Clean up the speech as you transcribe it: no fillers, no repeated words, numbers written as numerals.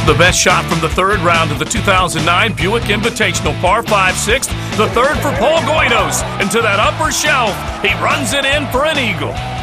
The best shot from the third round of the 2009 Buick Invitational par 5 sixth. The third for Paul Goynos. Into that upper shelf. He runs it in for an eagle.